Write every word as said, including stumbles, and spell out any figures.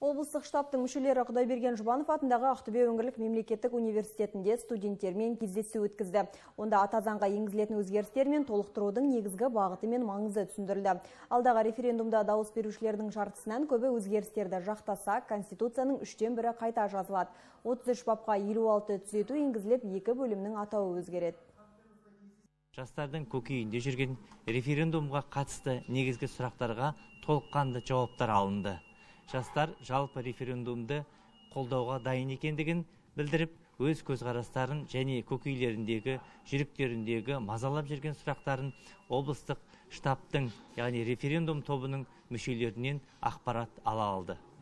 Облыстық штабтың мүшелері Құдайберген Жұбанов атындағы Ақтөбе өңірлік мемлекеттік университетінде студенттермен кездесу өткізді. Онда ата заңға енгізілетін өзгерістер мен толықтырудың негізгі бағыты мен маңызы түсіндірілді. Алдағы референдумда дауыс берушілердің жартысынан көбі өзгерістерді жақтаса, Конституцияның үштен бірі қайта жазылады. отыз үш бапқа елу алты түзету енгізіліп, екі бөлімнің атауы өзгереді. Жастардың көкейінде жүрген референдумға қатысты негізгі сұрақтарға толыққанды жауаптар алынды. Жастар жалпы референдумды қолдауға дайын екендігін білдіріп, өз көзқарастарын және көкейлеріндегі, жүректеріндегі мазалап жүрген сұрақтарын облыстық штабтың, яғни референдум тобының мүшелерінен ақпарат ала алды.